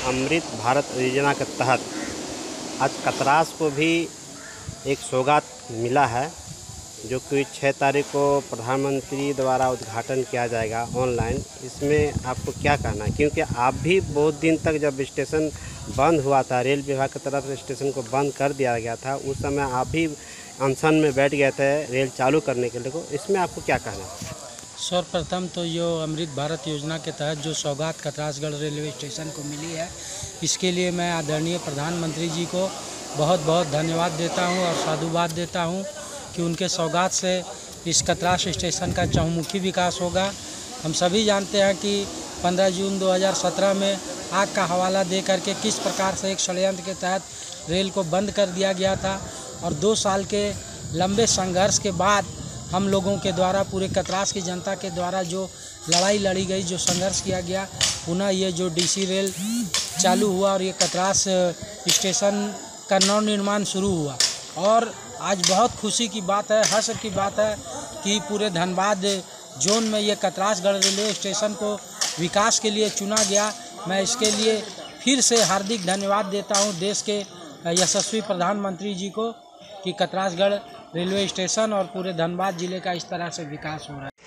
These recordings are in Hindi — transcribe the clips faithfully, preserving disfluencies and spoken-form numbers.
अमृत भारत योजना के तहत आज कतरास को भी एक सौगात मिला है, जो कि छः तारीख को प्रधानमंत्री द्वारा उद्घाटन किया जाएगा ऑनलाइन। इसमें आपको क्या कहना है, क्योंकि आप भी बहुत दिन तक जब स्टेशन बंद हुआ था, रेल विभाग की तरफ से स्टेशन को बंद कर दिया गया था, उस समय आप भी अनशन में बैठ गए थे रेल चालू करने के लिए। इसमें आपको क्या कहना है? सर्वप्रथम तो जो अमृत भारत योजना के तहत जो सौगात कतरासगढ़ रेलवे स्टेशन को मिली है, इसके लिए मैं आदरणीय प्रधानमंत्री जी को बहुत बहुत धन्यवाद देता हूं और साधुवाद देता हूं कि उनके सौगात से इस कतरास स्टेशन का चहुमुखी विकास होगा। हम सभी जानते हैं कि पंद्रह जून दो हज़ार सत्रह में आग का हवाला दे करके किस प्रकार से एक षड्यंत्र के तहत रेल को बंद कर दिया गया था, और दो साल के लंबे संघर्ष के बाद हम लोगों के द्वारा, पूरे कतरास की जनता के द्वारा जो लड़ाई लड़ी गई, जो संघर्ष किया गया, पुनः ये जो डीसी रेल चालू हुआ और ये कतरास स्टेशन का नव निर्माण शुरू हुआ। और आज बहुत खुशी की बात है, हर्ष की बात है कि पूरे धनबाद जोन में ये कतरासगढ़ रेलवे स्टेशन को विकास के लिए चुना गया। मैं इसके लिए फिर से हार्दिक धन्यवाद देता हूँ देश के यशस्वी प्रधानमंत्री जी को कि कतरासगढ़ रेलवे स्टेशन और पूरे धनबाद जिले का इस तरह से विकास हो रहा है।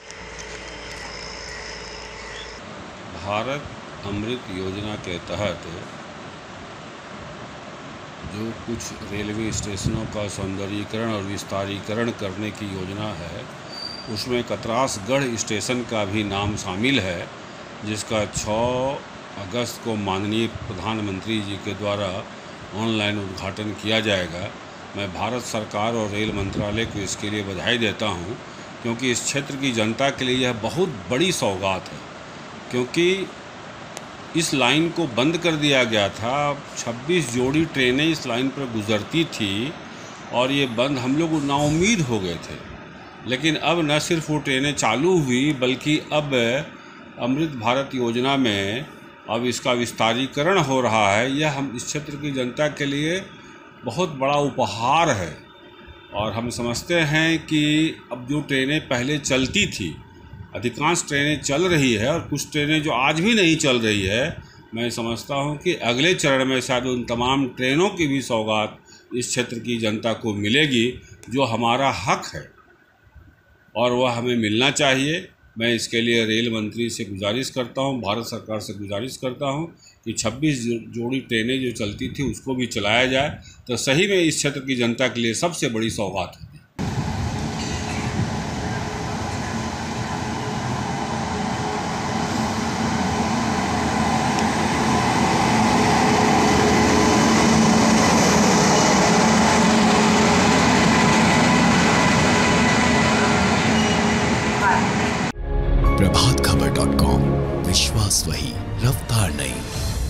भारत अमृत योजना के तहत जो कुछ रेलवे स्टेशनों का सौंदर्यीकरण और विस्तारीकरण करने की योजना है, उसमें कतरासगढ़ स्टेशन का भी नाम शामिल है, जिसका छह अगस्त को माननीय प्रधानमंत्री जी के द्वारा ऑनलाइन उद्घाटन किया जाएगा। मैं भारत सरकार और रेल मंत्रालय को इसके लिए बधाई देता हूं, क्योंकि इस क्षेत्र की जनता के लिए यह बहुत बड़ी सौगात है। क्योंकि इस लाइन को बंद कर दिया गया था, छब्बीस जोड़ी ट्रेनें इस लाइन पर गुजरती थी और ये बंद, हम लोग नाउम्मीद हो गए थे। लेकिन अब न सिर्फ वो ट्रेनें चालू हुई, बल्कि अब अमृत भारत योजना में अब इसका विस्तारीकरण हो रहा है। यह हम इस क्षेत्र की जनता के लिए बहुत बड़ा उपहार है। और हम समझते हैं कि अब जो ट्रेनें पहले चलती थी, अधिकांश ट्रेनें चल रही है और कुछ ट्रेनें जो आज भी नहीं चल रही है, मैं समझता हूं कि अगले चरण में शायद उन तमाम ट्रेनों की भी सौगात इस क्षेत्र की जनता को मिलेगी, जो हमारा हक है और वह हमें मिलना चाहिए। मैं इसके लिए रेल मंत्री से गुजारिश करता हूं, भारत सरकार से गुजारिश करता हूं कि छब्बीस जोड़ी ट्रेनें जो चलती थी उसको भी चलाया जाए, तो सही में इस क्षेत्र की जनता के लिए सबसे बड़ी सौगात है। प्रभात खबर डॉट कॉम, विश्वास वही, रफ्तार नहीं।